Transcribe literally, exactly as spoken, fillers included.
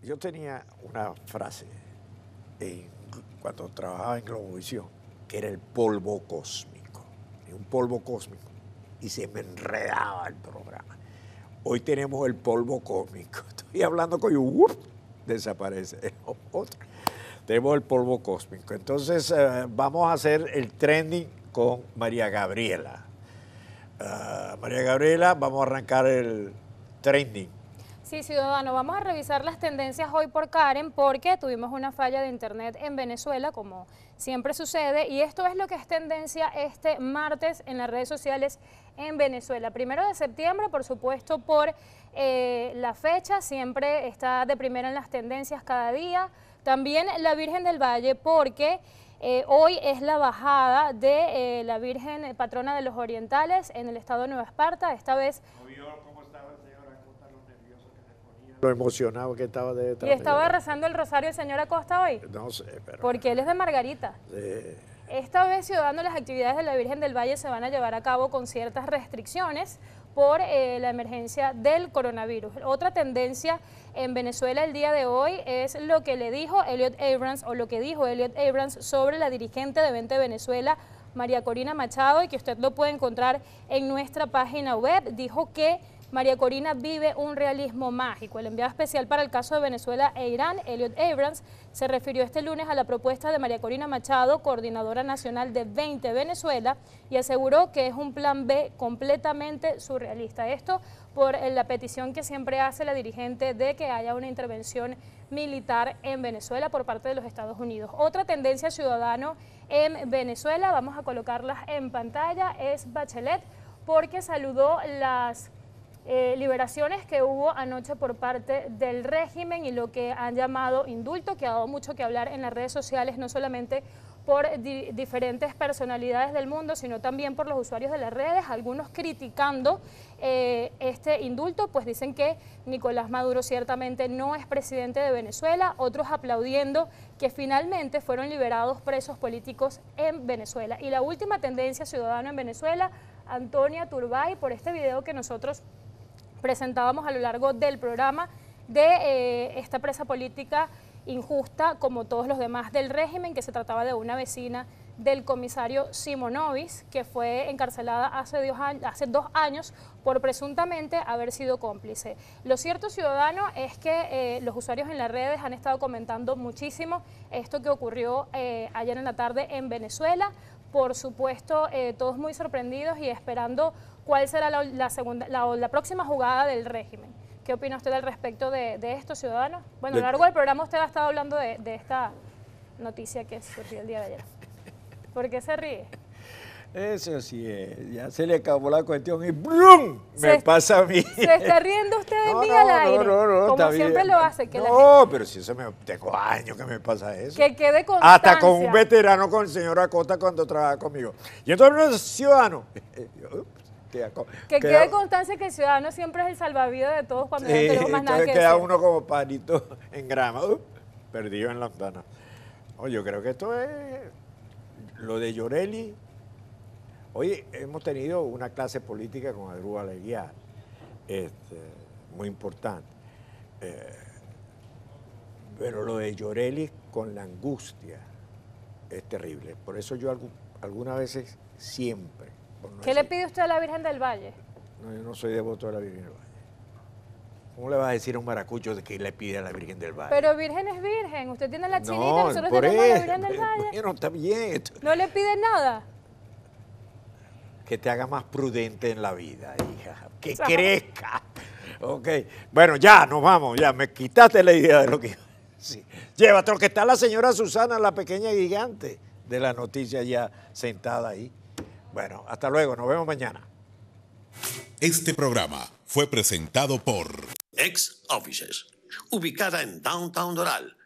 yo tenía una frase en, cuando trabajaba en Globovisión, que era el polvo cósmico, un polvo cósmico, y se me enredaba el programa. Hoy tenemos el polvo cósmico. Estoy hablando con yo, ¡uf! Desaparece. Otro. Tenemos el polvo cósmico. Entonces, uh, vamos a hacer el trending con María Gabriela. Uh, María Gabriela, vamos a arrancar el trending. Sí, ciudadano, vamos a revisar las tendencias hoy por Karen porque tuvimos una falla de internet en Venezuela, como siempre sucede, y esto es lo que es tendencia este martes en las redes sociales en Venezuela. Primero de septiembre, por supuesto, por eh, la fecha, siempre está de primera en las tendencias cada día. También la Virgen del Valle, porque eh, hoy es la bajada de eh, la Virgen patrona de los Orientales en el estado de Nueva Esparta, esta vez... Lo emocionado que estaba de ¿Y estaba rezando el rosario el señor Acosta hoy? No sé, pero... Porque él es de Margarita. Eh, Esta vez, ciudadano, las actividades de la Virgen del Valle se van a llevar a cabo con ciertas restricciones por eh, la emergencia del coronavirus. Otra tendencia en Venezuela el día de hoy es lo que le dijo Elliot Abrams, o lo que dijo Elliot Abrams sobre la dirigente de Vente Venezuela, María Corina Machado, y que usted lo puede encontrar en nuestra página web. Dijo que María Corina vive un realismo mágico. El enviado especial para el caso de Venezuela e Irán, Elliot Abrams, se refirió este lunes a la propuesta de María Corina Machado, coordinadora nacional de Vente Venezuela, y aseguró que es un plan B completamente surrealista. Esto por la petición que siempre hace la dirigente de que haya una intervención militar en Venezuela por parte de los Estados Unidos. Otra tendencia, ciudadano, en Venezuela, vamos a colocarlas en pantalla, es Bachelet, porque saludó las Eh, liberaciones que hubo anoche por parte del régimen y lo que han llamado indulto, que ha dado mucho que hablar en las redes sociales, no solamente por di diferentes personalidades del mundo, sino también por los usuarios de las redes, algunos criticando eh, este indulto, pues dicen que Nicolás Maduro ciertamente no es presidente de Venezuela, otros aplaudiendo que finalmente fueron liberados presos políticos en Venezuela. Y la última tendencia, ciudadano, en Venezuela, Antonia Turbay, por este video que nosotros presentábamos a lo largo del programa de eh, esta presa política injusta, como todos los demás del régimen, que se trataba de una vecina del comisario Simonovic, que fue encarcelada hace dos, años, hace dos años por presuntamente haber sido cómplice. Lo cierto, ciudadano, es que eh, los usuarios en las redes han estado comentando muchísimo esto que ocurrió eh, ayer en la tarde en Venezuela. Por supuesto, eh, todos muy sorprendidos y esperando cuál será la, la, segunda, la, la próxima jugada del régimen. ¿Qué opina usted al respecto de, de esto, ciudadano? Bueno, a lo largo del programa usted ha estado hablando de, de esta noticia que surgió el día de ayer. ¿Por qué se ríe? Eso sí es, ya se le acabó la cuestión y ¡brum! Me se, pasa a mí. ¿Se está riendo usted de no, mí no, al aire? No, no, no, como siempre bien. lo hace. Que no, la gente, pero si eso me... Tengo años que me pasa eso. Que quede constancia. Hasta con un veterano, con el señor Acosta, cuando trabaja conmigo. Y entonces, ciudadano... Que queda, quede constancia que el ciudadano siempre es el salvavidas de todos cuando sí, no tenemos más nada que queda decir. uno como panito en grama, uh, perdido en la ventana. Oye, yo creo que esto es lo de Llorelli. Hoy hemos tenido una clase política con Adrúbal Aguiar, este, muy importante. Eh, pero lo de Llorelli con la angustia es terrible. Por eso yo algún, algunas veces siempre... No ¿Qué decir, le pide usted a la Virgen del Valle? No, yo no soy devoto de la Virgen del Valle. ¿Cómo le vas a decir a un maracucho de que le pide a la Virgen del Valle? Pero Virgen es Virgen. Usted tiene la chinita, no, nosotros por tenemos eso, la Virgen del Valle. Bueno, está bien. ¿No le pide nada? Que te haga más prudente en la vida, hija. Que Ajá. crezca. Ok. Bueno, ya, nos vamos. Ya, me quitaste la idea de lo que iba a decir. Llévatelo, que está la señora Susana, la pequeña gigante de la noticia, ya sentada ahí. Bueno, hasta luego, nos vemos mañana. Este programa fue presentado por Ex Offices, ubicada en Downtown Doral,